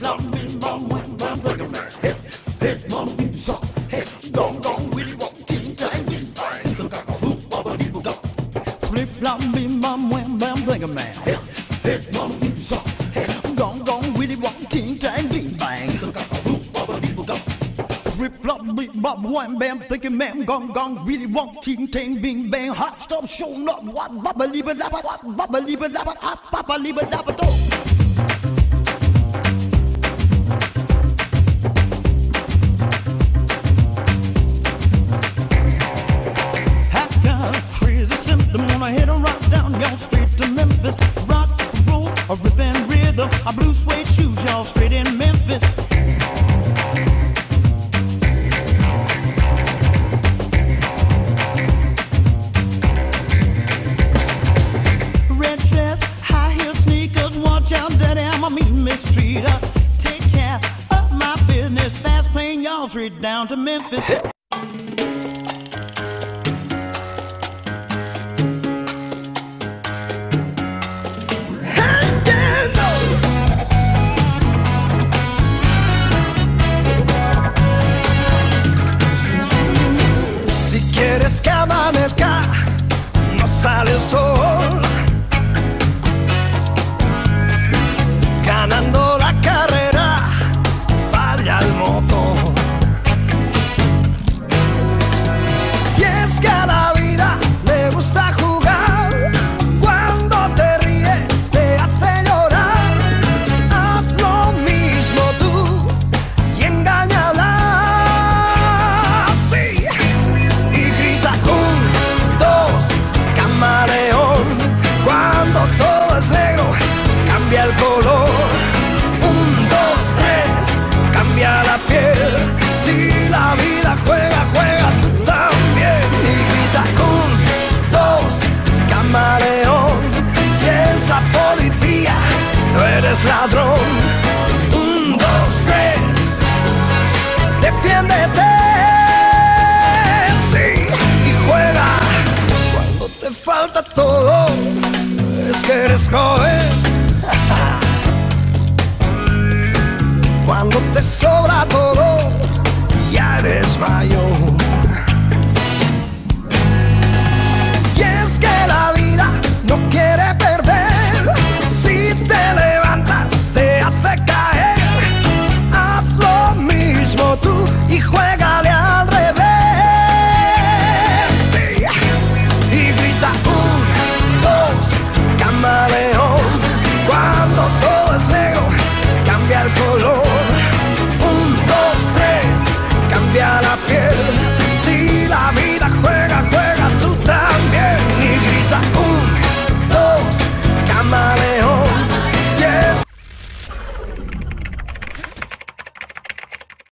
flop, bim, bam, wham, bam, bam, bam. Hey, hey, mom, bim, shop. Hey, gong, gong, willy, wop, ting, tang, bim, bang. Flip, flop, bim, bam, wham, bam, bam, man. Hey, hey, mom, bim, shop. Hey, gong, gong, willy, wop, ting, tang, bim, bang. Flip, flop, bim, bam, wham, bam, thinking, man, gong, gong, willy, wop, ting, tang, bing, bang. Hot stuff, show up, what, bubba, liba, dabba, what, bubba, liba, dabba, hot, papa, liba, dabba, do. Memphis, rock, roll, a rhythm, rhythm, a blue suede shoes, y'all, straight in Memphis. Red dress, high heel sneakers, watch out, daddy, I'ma meet mistreater. Take care of my business, fast plane, y'all, straight down to Memphis. Que amanezca, no sale el sol, ganando la carrera, falla el motor. Y es que a la vida le gusta jugar, cuando te ríes te hace llorar. Haz lo mismo tú y engáñala. Cuando todo es negro, cambia el color. 1, 2, 3, cambia la piel. Si la vida juega, juega tú también. Y grita 1, 2, camaleón. Si es la policía, tú eres ladrón. 1, 2, 3, defiéndete. Sí, y juega cuando te falta todo. Es que eres joven. Cuando te sobra todo, ya eres mayor.